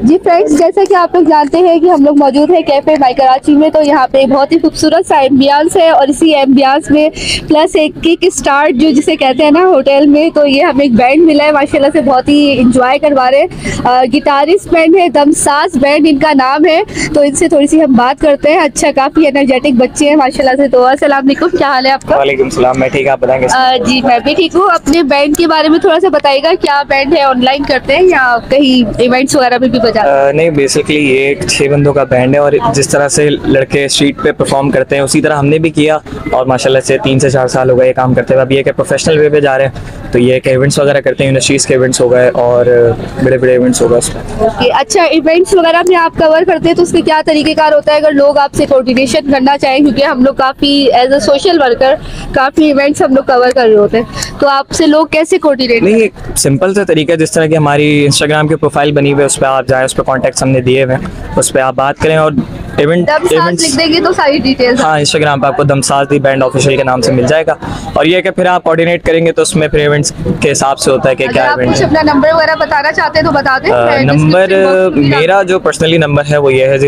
जी friends, जैसा कि आप लोग जानते हैं कि हम लोग मौजूद है कैफे माई कराची में, तो यहाँ पे बहुत ही खूबसूरत सा एम्बियंस है और इसी एम्बियंस में प्लस एक किक स्टार्ट जो जिसे कहते हैं ना होटल में, तो ये हमें एक बैंड मिला है माशाल्लाह से, बहुत ही इंजॉय करवा रहे हैं। गिटारिस्ट बैंड है दमसाज बैंड इनका नाम है, तो इनसे थोड़ी सी हम बात करते हैं। अच्छा, काफ़ी एनर्जेटिक बच्चे हैं माशाल्लाह से। तो अस्सलाम वालेकुम, क्या हाल है आपका? वालेकुम सलाम, मैं ठीक, आप बताएंगे? जी मैं भी ठीक हूँ। अपने बैंड के बारे में थोड़ा सा बताइएगा, क्या बैंड है, ऑनलाइन करते हैं या कहीं इवेंट्स वगैरह में भी बजाते हैं? नहीं, बेसिकली ये एक 6 बंदों का बैंड है और जिस तरह से लड़के स्ट्रीट पे परफॉर्म करते हैं उसी तरह हमने भी किया और माशाल्लाह से 3 से 4 साल हो गए ये काम करते हुए। अब ये कि प्रोफेशनल वे पे जा रहे हैं, तो ये कि इवेंट्स वगैरह करते हैं, यूनिवर्सिटीज़ के इवेंट्स हो गए और बड़े बड़े इवेंट्स हो गए उसमें। ओके, अच्छा, इवेंट्स वगैरह में आप कवर करते हैं तो उसके क्या तरीक़ेकार होता है अगर लोग आपसे कोऑर्डिनेशन करना चाहें? क्योंकि हम लोग काफ़ी एज अ सोशल वर्कर काफ़ी इवेंट्स हम लोग कवर कर रहे होते हैं, तो आपसे लोग कैसे कोऑर्डिनेट? नहीं, एक सिंपल सा तरीका है, जिस तरह की हमारी इंस्टाग्राम की प्रोफाइल बनी हुई है उस पर आप जाएँ, उस पर कॉन्टैक्ट्स हमने दिए हुए हैं, उस पर आप बात करें और दमसाज लिख देंगे तो सारी डिटेल्स। हाँ, इंस्टाग्राम पे आपको दमसाज दी बैंड ऑफिशियल के नाम से मिल जाएगा और ये कि फिर आप कोऑर्डिनेट करेंगे तो उसमें फिर इवेंट्स के हिसाब से होता है कि क्या आप इवेंट कुछ है। अपना नंबर वगैरह बताना चाहते हैं तो बता दें। नंबर मेरा जो पर्सनली नंबर है वो ये है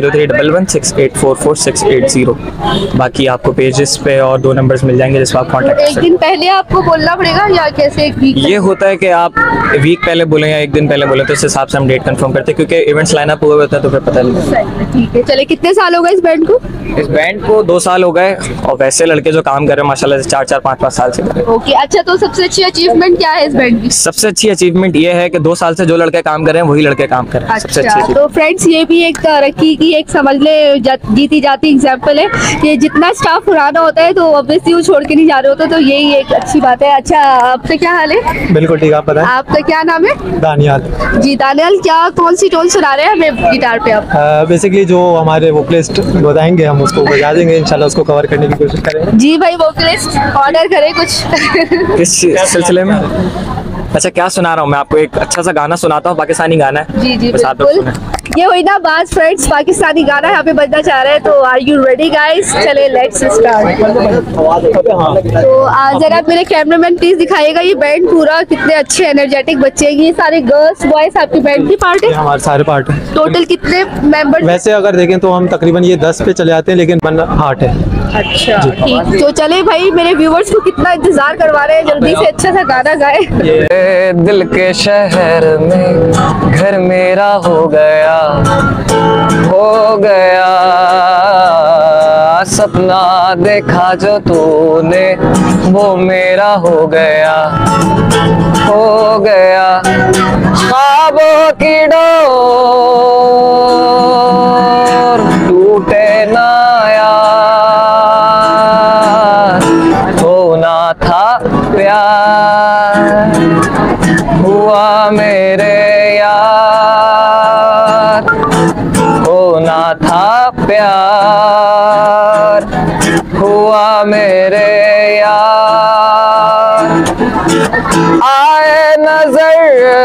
031168444680। बाकी आपको पेजेस पे और 2 नंबर्स मिल जाएंगे जिस पर आप कॉन्टैक्ट कर एक सकते दिन पहले आपको बोलना पड़ेगा या कैसे? एक वीक हैं। ये होता है कि आप वीक पहले बोलें या एक दिन पहले बोलें तो उस हिसाब से हम डेट कंफर्म करते हैं, क्योंकि इवेंट्स लाइन अप हुए होते हैं तो फिर पता नहीं। ठीक है, चले। कितने साल हो गए इस बैंड को? इस बैंड को 2 साल हो गए और वैसे लड़के जो काम कर रहे हैं माशाल्लाह से 4-4, 5-5 साल से कर रहे हैं। ओके, अच्छा, तो सबसे अच्छी अचीवमेंट क्या है इस बैंड की? सबसे अच्छी अचीवमेंट ये है कि 2 साल से जो लड़के काम कर रहे हैं वही लड़के काम कर रहे हैं। सबसे अच्छी तो फ्रेंड्स, ये भी एक तरक्की की एक समझ ले जीती जाती एग्जांपल है कि जितना स्टाफ पुराना होता है तो ऑब्वियसली वो छोड़ के नहीं जा रहे होते, तो यही एक अच्छी बात है। अच्छा, आपका क्या हाल है? बिल्कुल ठीक, आप बताएं। आपका क्या नाम है? दानियाल। जी दानियाल, क्या कौन सी टोन सुना रहे हैं हमें गिटार पे आप? बेसिकली जो हमारे वोकलिस्ट बताएंगे हम उसको बजा देंगे, इंशाल्लाह उसको कवर करने की कोशिश करेंगे। जी भाई, वोकलिस्ट ऑर्डर करें कुछ। किस सिलसिले में? अच्छा, क्या सुना रहा हूँ मैं आपको? एक अच्छा सा गाना सुनाता हूँ, पाकिस्तानी गाना है। जी जी बस आप लोग बिल्कुल, सुनें। ये हुई ना बात फ्रेंड्स, पाकिस्तानी गाना यहाँ पे बजना चाह रहे हैं, तो आर यू रेडी गाइस? चले लेट्स स्टार्ट। तो जरा मेरे कैमरामैन प्लीज दिखाइएगा ये बैंड पूरा, कितने अच्छे एनर्जेटिक बच्चे हैं। ये सारे गर्ल्स बॉयज आपकी बैंड की पार्ट है? हमारे सारे पार्ट हैं। टोटल कितने मेंबर्स? वैसे अगर देखें तो हम तकरीबन ये 10 पे चले आते हैं, लेकिन 8 है। अच्छा ठीक, तो चले भाई, मेरे व्यूवर्स को कितना इंतजार करवा रहे हैं, जल्दी से अच्छा सा गाना गाए। ये दिल के शहर में घर मेरा हो गया, सपना देखा जो तूने वो मेरा हो गया, ख्वाबों की डोर टूटे ना यार, होना था प्यार, हुआ मेरे यार, होना था प्यार, हुआ मेरे यार, आए नजर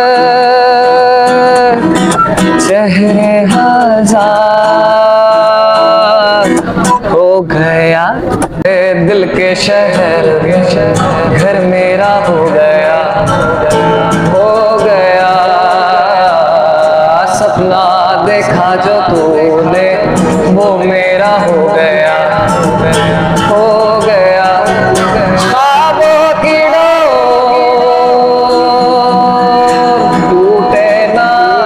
चेहरे हजार, हो गया दिल के शहर घर मेरा हो गया, सपना देखा जो तूने वो मेरा हो गया, ख्वाबों की डोर टूटे ना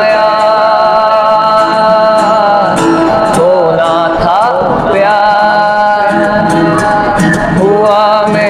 यार, होना था प्यार, हुआ